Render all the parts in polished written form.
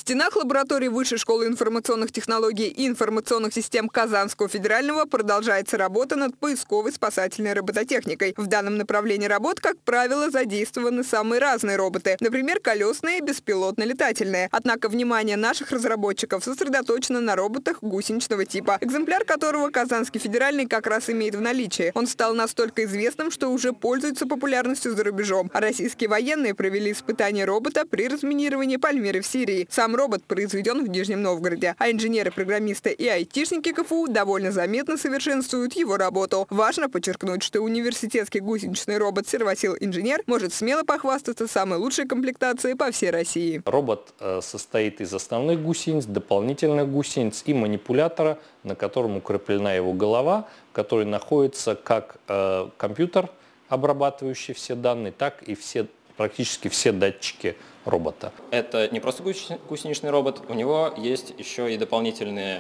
стенах лаборатории Высшей школы информационных технологий и информационных систем Казанского федерального продолжается работа над поисковой спасательной робототехникой. В данном направлении работ, как правило, задействованы самые разные роботы. Например, колесные, беспилотно-летательные. Однако внимание наших разработчиков сосредоточено на роботах гусеничного типа, экземпляр которого Казанский федеральный как раз имеет в наличии. Он стал настолько известным, что уже пользуется популярностью за рубежом. А российские военные провели испытания робота при разминировании Пальмиры в Сирии. Сам робот произведен в Нижнем Новгороде, а инженеры, программисты и айтишники КФУ довольно заметно совершенствуют его работу. Важно подчеркнуть, что университетский гусеничный робот «Сервосил-инженер» может смело похвастаться самой лучшей комплектацией по всей России. Робот состоит из основных гусениц, дополнительных гусениц и манипулятора, на котором укреплена его голова, в которой находится как компьютер, обрабатывающий все данные, так и практически все датчики робота. Это не просто гусеничный робот, у него есть еще и дополнительные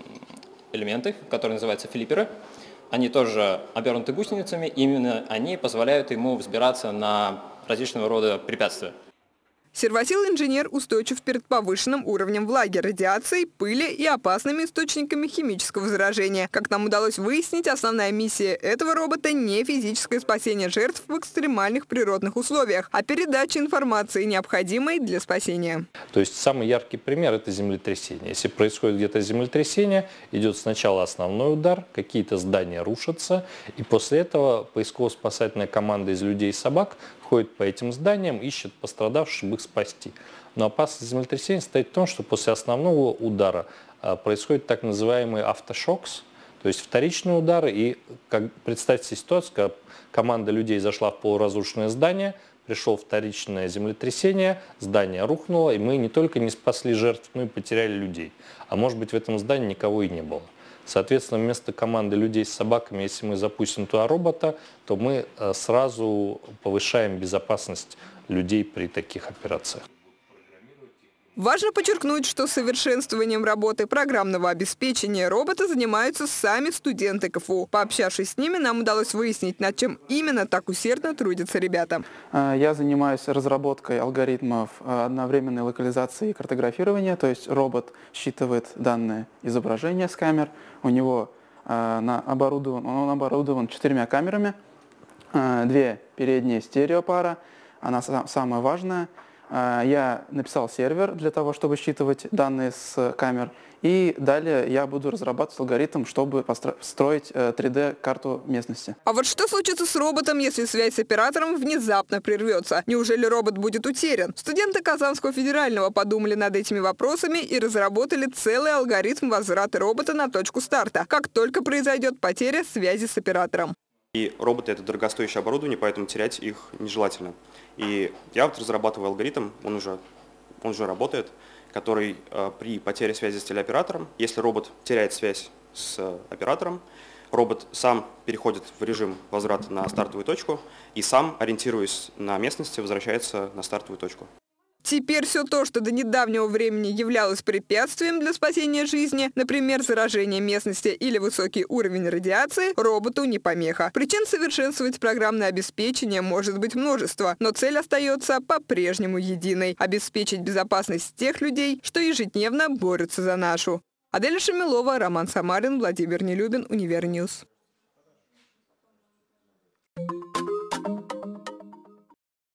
элементы, которые называются флипперы. Они тоже обернуты гусеницами, именно они позволяют ему взбираться на различного рода препятствия. Сервосил-инженер устойчив перед повышенным уровнем влаги, радиацией, пыли и опасными источниками химического заражения. Как нам удалось выяснить, основная миссия этого робота не физическое спасение жертв в экстремальных природных условиях, а передача информации, необходимой для спасения. То есть самый яркий пример – это землетрясение. Если происходит где-то землетрясение, идет сначала основной удар, какие-то здания рушатся, и после этого поисково-спасательная команда из людей и собак ходит по этим зданиям, ищет пострадавших, чтобы их спасти. Но опасность землетрясения состоит в том, что после основного удара происходит так называемый автошокс, то есть вторичные удары. И представьте себе ситуацию, когда команда людей зашла в полуразрушенное здание, пришло вторичное землетрясение, здание рухнуло, и мы не только не спасли жертв, но и потеряли людей. А может быть, в этом здании никого и не было. Соответственно, вместо команды людей с собаками, если мы запустим туда робота, то мы сразу повышаем безопасность людей при таких операциях. Важно подчеркнуть, что совершенствованием работы программного обеспечения робота занимаются сами студенты КФУ. Пообщавшись с ними, нам удалось выяснить, над чем именно так усердно трудятся ребята. Я занимаюсь разработкой алгоритмов одновременной локализации и картографирования, то есть робот считывает данные изображения с камер. У него он оборудован 4 камерами, 2 передние стереопара, она самая важная. Я написал сервер для того, чтобы считывать данные с камер. И далее я буду разрабатывать алгоритм, чтобы строить 3D-карту местности. А вот что случится с роботом, если связь с оператором внезапно прервется? Неужели робот будет утерян? Студенты Казанского федерального подумали над этими вопросами и разработали целый алгоритм возврата робота на точку старта, как только произойдет потеря связи с оператором. И роботы – это дорогостоящее оборудование, поэтому терять их нежелательно. И я вот разрабатываю алгоритм, он уже работает, который при потере связи с телеоператором, если робот теряет связь с оператором, робот сам переходит в режим возврата на стартовую точку и сам, ориентируясь на местности, возвращается на стартовую точку. Теперь все то, что до недавнего времени являлось препятствием для спасения жизни, например, заражение местности или высокий уровень радиации, роботу не помеха. Причин совершенствовать программное обеспечение может быть множество, но цель остается по-прежнему единой – обеспечить безопасность тех людей, что ежедневно борются за нашу. Адель Шамилова, Роман Самарин, Владимир Нелюбин, Универньюз.